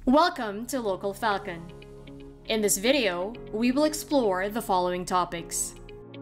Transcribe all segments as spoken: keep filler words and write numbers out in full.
Welcome to Local Falcon. In this video, we will explore the following topics.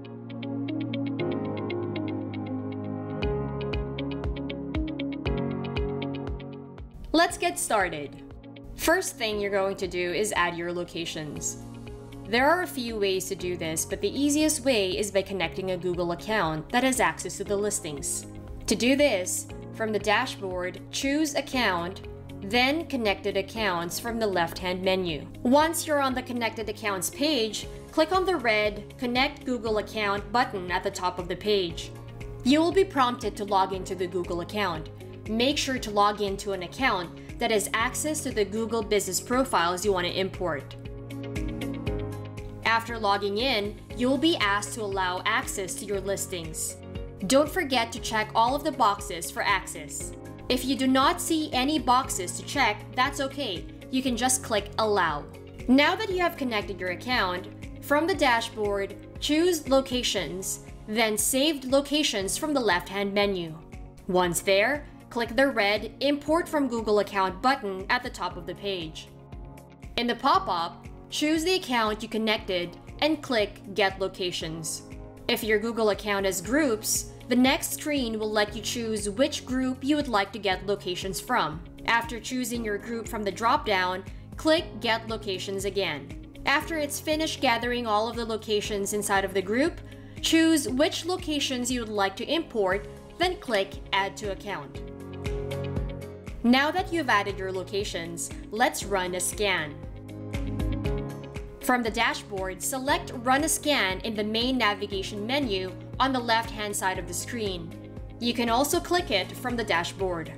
Let's get started. First thing you're going to do is add your locations. There are a few ways to do this, but the easiest way is by connecting a Google account that has access to the listings. To do this, from the dashboard, choose Account, then Connected Accounts from the left-hand menu. Once you're on the Connected Accounts page, click on the red Connect Google Account button at the top of the page. You will be prompted to log into the Google account. Make sure to log into an account that has access to the Google business profiles you want to import. After logging in, you will be asked to allow access to your listings. Don't forget to check all of the boxes for access. If you do not see any boxes to check, that's okay. You can just click Allow. Now that you have connected your account, from the dashboard, choose Locations, then Saved Locations from the left-hand menu. Once there, click the red Import from Google Account button at the top of the page. In the pop-up, choose the account you connected and click Get Locations. If your Google account has groups, the next screen will let you choose which group you would like to get locations from. After choosing your group from the drop-down, click Get Locations again. After it's finished gathering all of the locations inside of the group, choose which locations you would like to import, then click Add to Account. Now that you've added your locations, let's run a scan. From the dashboard, select Run a Scan in the main navigation menu on the left-hand side of the screen. You can also click it from the dashboard.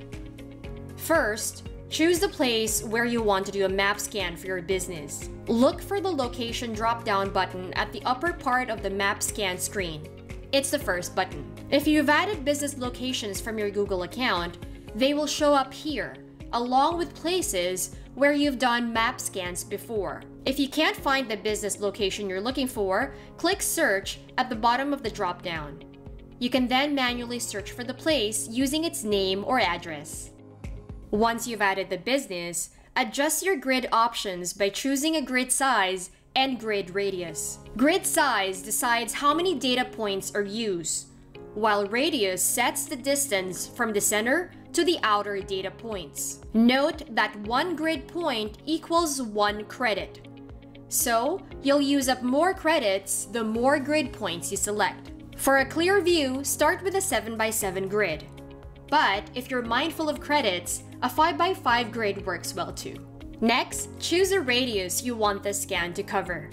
First, choose the place where you want to do a map scan for your business. Look for the Location drop-down button at the upper part of the map scan screen. It's the first button. If you've added business locations from your Google account, they will show up here, along with places where you've done map scans before. If you can't find the business location you're looking for, click Search at the bottom of the drop-down. You can then manually search for the place using its name or address. Once you've added the business, adjust your grid options by choosing a grid size and grid radius. Grid size decides how many data points are used, while radius sets the distance from the center to the outer data points. Note that one grid point equals one credit. So, you'll use up more credits the more grid points you select. For a clear view, start with a seven by seven grid. But if you're mindful of credits, a five by five grid works well too. Next, choose a radius you want the scan to cover.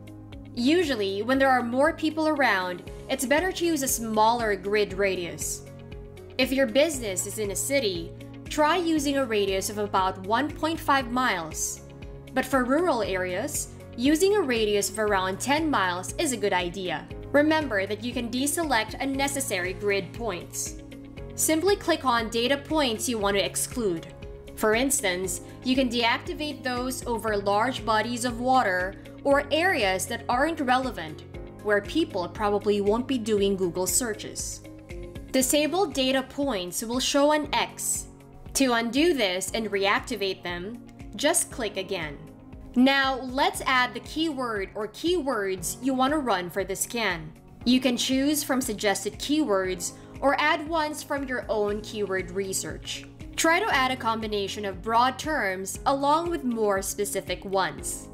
Usually, when there are more people around, it's better to use a smaller grid radius. If your business is in a city, try using a radius of about one point five miles. But for rural areas, using a radius of around ten miles is a good idea. Remember that you can deselect unnecessary grid points. Simply click on data points you want to exclude. For instance, you can deactivate those over large bodies of water or areas that aren't relevant, where people probably won't be doing Google searches. Disabled data points will show an X. To undo this and reactivate them, just click again. Now, let's add the keyword or keywords you want to run for the scan. You can choose from suggested keywords or add ones from your own keyword research. Try to add a combination of broad terms along with more specific ones.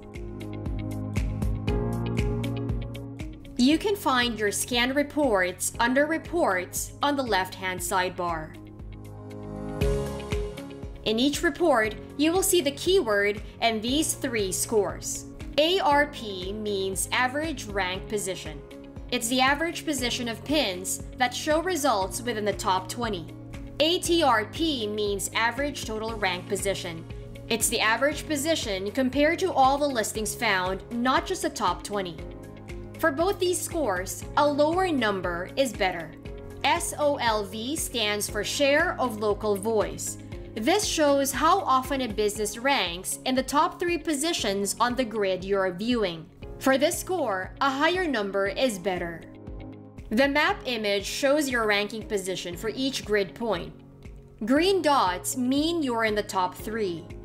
You can find your scan reports under Reports on the left-hand sidebar. In each report, you will see the keyword and these three scores. A R P means Average Rank Position. It's the average position of pins that show results within the top twenty. A T R P means Average Total Rank Position. It's the average position compared to all the listings found, not just the top twenty. For both these scores, a lower number is better. S O L V stands for Share of Local Voice. This shows how often a business ranks in the top three positions on the grid you're viewing. For this score, a higher number is better. The map image shows your ranking position for each grid point. Green dots mean you're in the top three.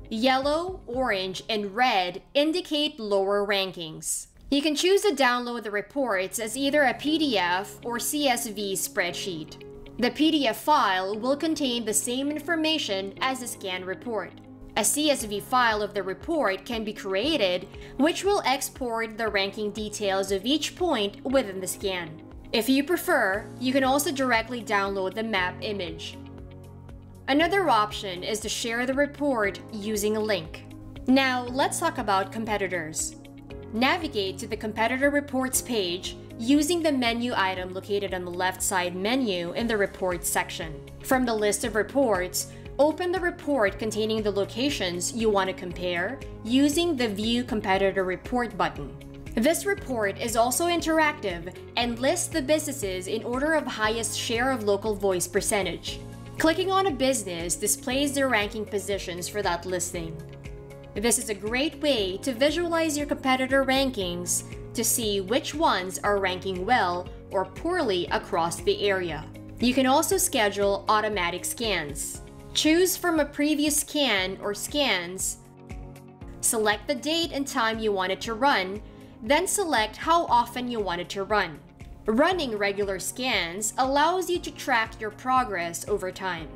Yellow, orange, and red indicate lower rankings. You can choose to download the reports as either a P D F or C S V spreadsheet. The P D F file will contain the same information as the scan report. A C S V file of the report can be created, which will export the ranking details of each point within the scan. If you prefer, you can also directly download the map image. Another option is to share the report using a link. Now, let's talk about competitors. Navigate to the competitor reports page using the menu item located on the left side menu in the reports section. From the list of reports, open the report containing the locations you want to compare using the View Competitor Report button. This report is also interactive and lists the businesses in order of highest share of local voice percentage. Clicking on a business displays their ranking positions for that listing. This is a great way to visualize your competitor rankings to see which ones are ranking well or poorly across the area. You can also schedule automatic scans. Choose from a previous scan or scans, select the date and time you want it to run, then select how often you want it to run. Running regular scans allows you to track your progress over time.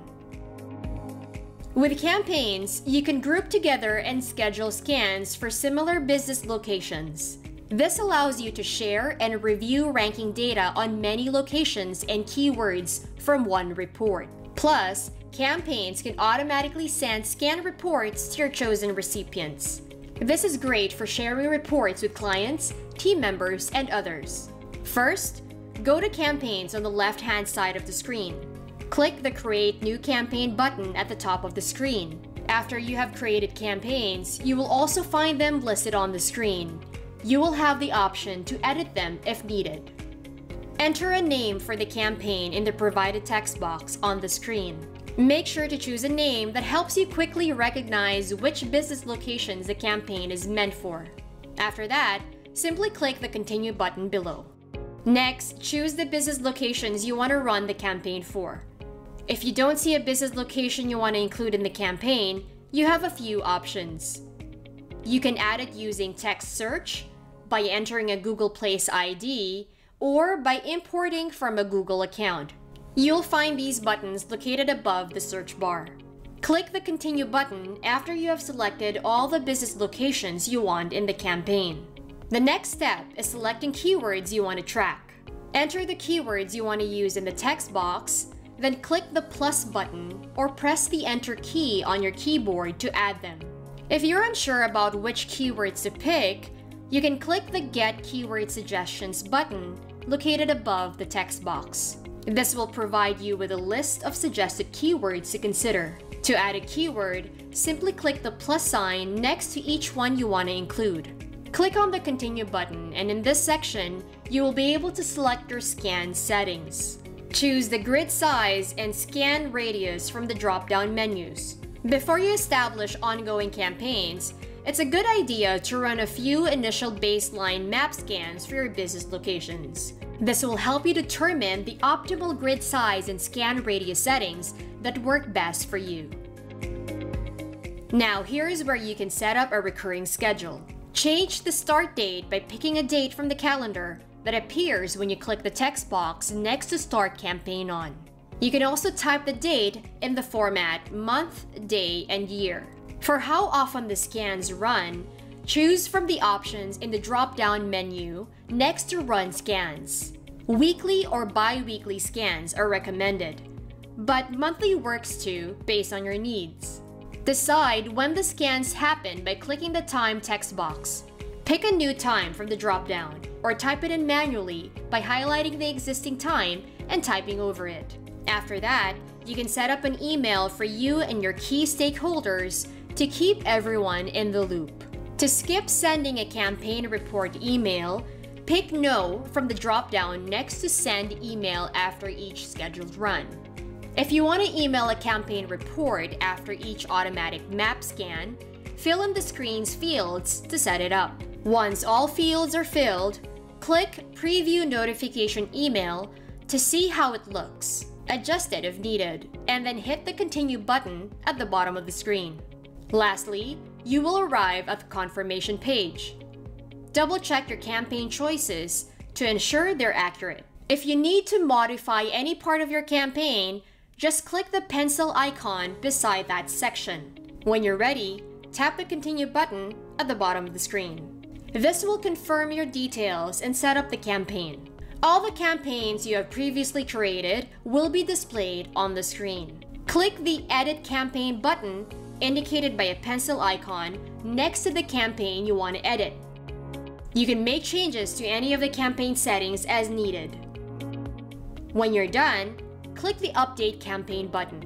With campaigns, you can group together and schedule scans for similar business locations. This allows you to share and review ranking data on many locations and keywords from one report. Plus, campaigns can automatically send scan reports to your chosen recipients. This is great for sharing reports with clients, team members, and others. First, go to Campaigns on the left-hand side of the screen. Click the Create New Campaign button at the top of the screen. After you have created campaigns, you will also find them listed on the screen. You will have the option to edit them if needed. Enter a name for the campaign in the provided text box on the screen. Make sure to choose a name that helps you quickly recognize which business locations the campaign is meant for. After that, simply click the Continue button below. Next, choose the business locations you want to run the campaign for. If you don't see a business location you want to include in the campaign, you have a few options. You can add it using text search, by entering a Google Place I D, or by importing from a Google account. You'll find these buttons located above the search bar. Click the Continue button after you have selected all the business locations you want in the campaign. The next step is selecting keywords you want to track. Enter the keywords you want to use in the text box, then click the plus button or press the Enter key on your keyboard to add them. If you're unsure about which keywords to pick, you can click the Get Keyword Suggestions button located above the text box. This will provide you with a list of suggested keywords to consider. To add a keyword, simply click the plus sign next to each one you want to include. Click on the Continue button, and in this section, you will be able to select your scan settings. Choose the grid size and scan radius from the drop-down menus. Before you establish ongoing campaigns, it's a good idea to run a few initial baseline map scans for your business locations. This will help you determine the optimal grid size and scan radius settings that work best for you. Now, here is where you can set up a recurring schedule. Change the start date by picking a date from the calendar that appears when you click the text box next to Start Campaign On. You can also type the date in the format month, day, and year. For how often the scans run, choose from the options in the drop-down menu next to Run Scans. Weekly or bi-weekly scans are recommended, but monthly works too based on your needs. Decide when the scans happen by clicking the time text box. Pick a new time from the drop-down, or type it in manually by highlighting the existing time and typing over it. After that, you can set up an email for you and your key stakeholders to keep everyone in the loop. To skip sending a campaign report email, pick No from the drop-down next to Send Email after each scheduled run. If you want to email a campaign report after each automatic map scan, fill in the screen's fields to set it up. Once all fields are filled, click Preview Notification Email to see how it looks. Adjust it if needed, and then hit the Continue button at the bottom of the screen. Lastly, you will arrive at the confirmation page. Double-check your campaign choices to ensure they're accurate. If you need to modify any part of your campaign, just click the pencil icon beside that section. When you're ready, tap the Continue button at the bottom of the screen. This will confirm your details and set up the campaign. All the campaigns you have previously created will be displayed on the screen. Click the Edit Campaign button indicated by a pencil icon next to the campaign you want to edit. You can make changes to any of the campaign settings as needed. When you're done, click the Update Campaign button.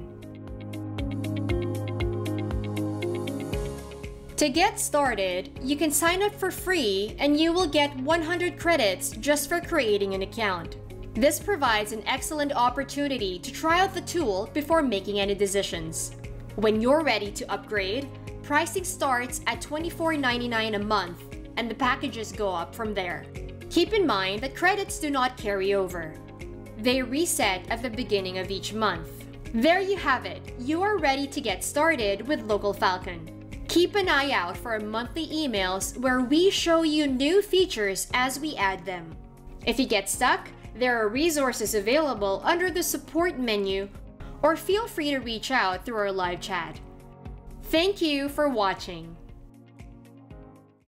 To get started, you can sign up for free and you will get one hundred credits just for creating an account. This provides an excellent opportunity to try out the tool before making any decisions. When you're ready to upgrade, pricing starts at twenty-four ninety-nine a month and the packages go up from there. Keep in mind that credits do not carry over. They reset at the beginning of each month. There you have it. You are ready to get started with Local Falcon. Keep an eye out for our monthly emails where we show you new features as we add them. If you get stuck, there are resources available under the support menu, or feel free to reach out through our live chat. Thank you for watching.